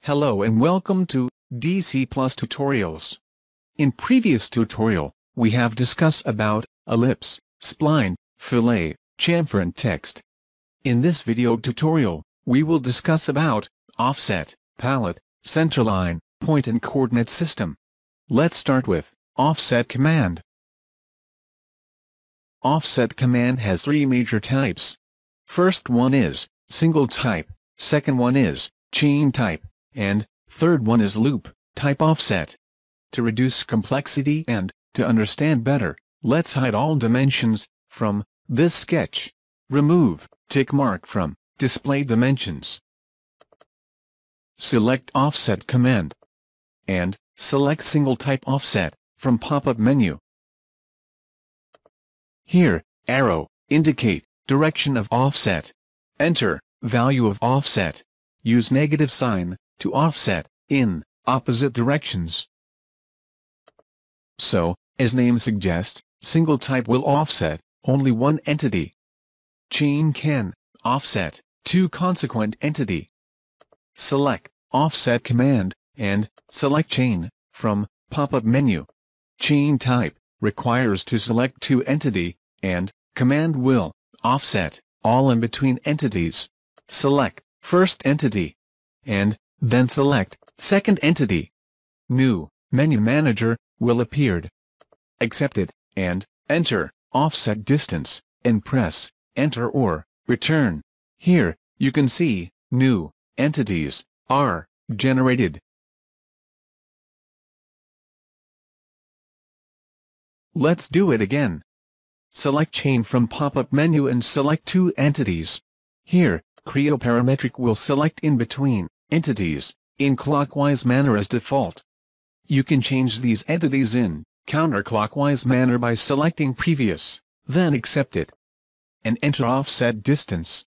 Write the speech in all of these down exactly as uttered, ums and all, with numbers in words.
Hello and welcome to D C Plus Tutorials. In previous tutorial, we have discussed about ellipse, spline, fillet, chamfer and text. In this video tutorial, we will discuss about offset, palette, centerline, point and coordinate system. Let's start with offset command. Offset command has three major types. First one is single type, second one is chain type, and third one is loop type offset. To reduce complexity and to understand better, let's hide all dimensions from this sketch. Remove tick mark from display dimensions. Select offset command and select single type offset from pop-up menu. Here, arrow indicate direction of offset. Enter value of offset. Use negative sign to offset in opposite directions. So, as name suggests, single type will offset only one entity. Chain can offset two consequent entity. Select offset command and select chain from pop-up menu. Chain type requires to select two entity, and command will offset all in between entities. Select first entity and then select second entity. New menu manager will appear. Accept it and enter offset distance and press enter or return. Here you can see new entities are generated. Let's do it again. Select chain from pop-up menu and select two entities. Here, Creo Parametric will select in between entities in clockwise manner as default. You can change these entities in counterclockwise manner by selecting previous, then accept it, and enter offset distance.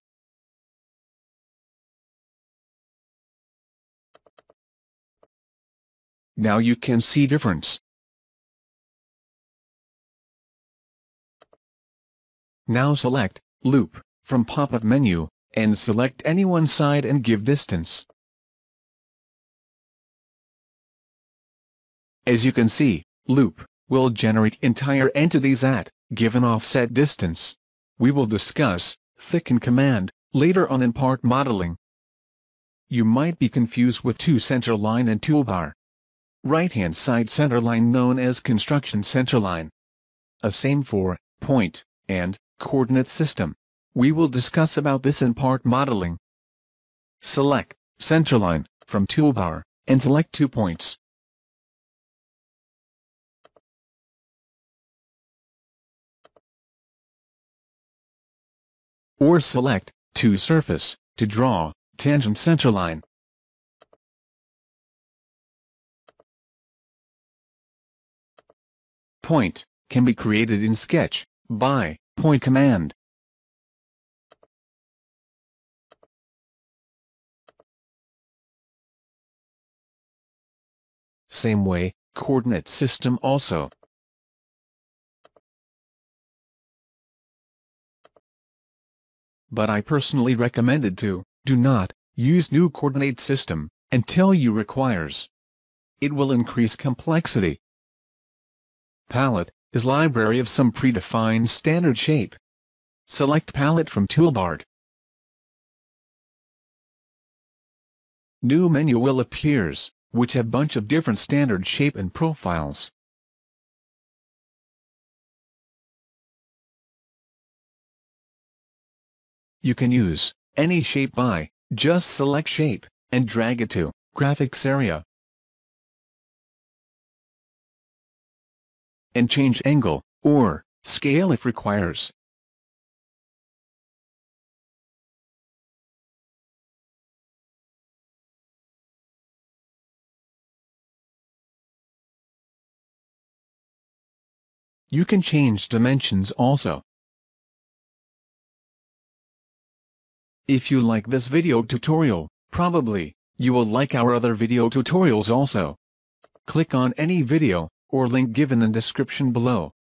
Now you can see difference. Now select loop from pop-up menu and select any one side and give distance. As you can see, loop will generate entire entities at given offset distance. We will discuss thicken command later on in part modeling. You might be confused with two centerline and toolbar. Right-hand side centerline known as construction centerline. A same for point and coordinate system. We will discuss about this in part modeling. Select centerline from toolbar and select two points. Or select to surface to draw tangent centerline. Point can be created in Sketch by point command. Same way, coordinate system also. But I personally recommended to do not use new coordinate system until you requires. It will increase complexity. Palette is library of some predefined standard shape. Select palette from toolbar. New menu will appears, which have bunch of different standard shape and profiles. You can use any shape by just select shape and drag it to graphics area. And change angle or scale if requires. You can change dimensions also. If you like this video tutorial, probably you will like our other video tutorials also. Click on any video or link given in description below.